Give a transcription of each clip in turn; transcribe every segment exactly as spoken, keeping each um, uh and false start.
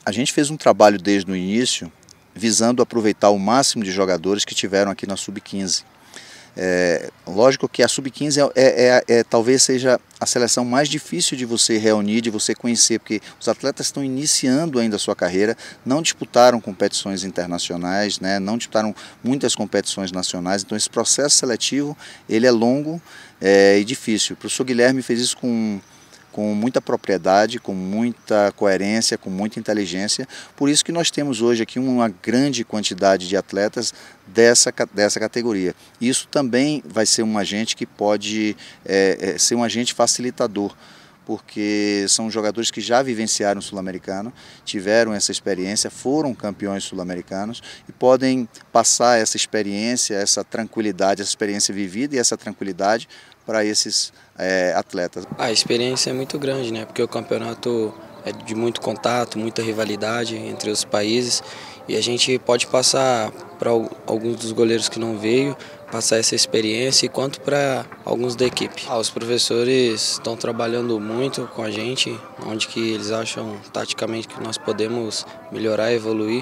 A gente fez um trabalho desde o início visando aproveitar o máximo de jogadores que tiveram aqui na sub quinze. É, lógico que a sub quinze é, é, é, é, talvez seja a seleção mais difícil de você reunir, de você conhecer, porque os atletas estão iniciando ainda a sua carreira, não disputaram competições internacionais, né, não disputaram muitas competições nacionais, então esse processo seletivo ele é longo é, e difícil. O professor Guilherme fez isso com... com muita propriedade, com muita coerência, com muita inteligência. Por isso que nós temos hoje aqui uma grande quantidade de atletas dessa, dessa categoria. Isso também vai ser um agente que pode é, é, ser um agente facilitador, porque são jogadores que já vivenciaram o Sul-Americano, tiveram essa experiência, foram campeões sul-americanos e podem passar essa experiência, essa tranquilidade, essa experiência vivida e essa tranquilidade para esses é, atletas. A experiência é muito grande, né? Porque o campeonato é de muito contato, muita rivalidade entre os países e a gente pode passar para alguns dos goleiros que não veio, passar essa experiência e quanto para alguns da equipe. Ah, os professores estão trabalhando muito com a gente, onde que eles acham taticamente que nós podemos melhorar e evoluir.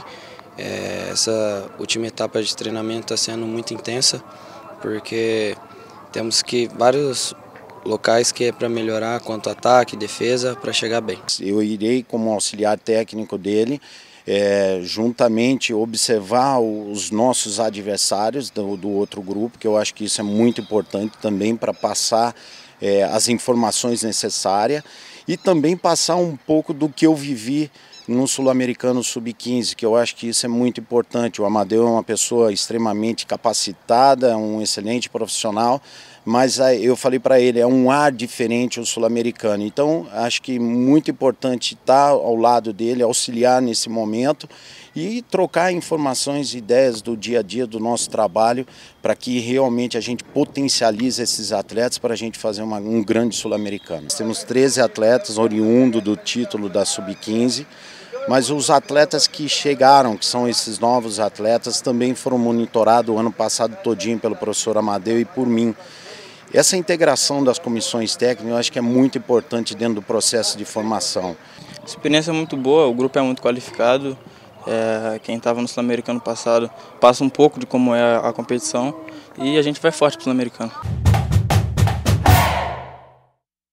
É, essa última etapa de treinamento está sendo muito intensa, porque temos que vários locais que é para melhorar quanto ataque, defesa, para chegar bem. Eu irei como auxiliar técnico dele, é, juntamente observar os nossos adversários do, do outro grupo, que eu acho que isso é muito importante também para passar é, as informações necessárias e também passar um pouco do que eu vivi no Sul-Americano sub quinze, que eu acho que isso é muito importante. O Amadeu é uma pessoa extremamente capacitada, um excelente profissional, mas eu falei para ele, é um ar diferente o Sul-Americano. Então, acho que muito importante estar ao lado dele, auxiliar nesse momento e trocar informações e ideias do dia a dia do nosso trabalho para que realmente a gente potencialize esses atletas para a gente fazer uma, um grande Sul-Americano. Nós temos treze atletas oriundos do título da sub quinze, mas os atletas que chegaram, que são esses novos atletas, também foram monitorados o ano passado todinho pelo professor Amadeu e por mim. Essa integração das comissões técnicas eu acho que é muito importante dentro do processo de formação. A experiência é muito boa, o grupo é muito qualificado, é, quem estava no Sul-Americano passado passa um pouco de como é a competição e a gente vai forte para o Sul-Americano.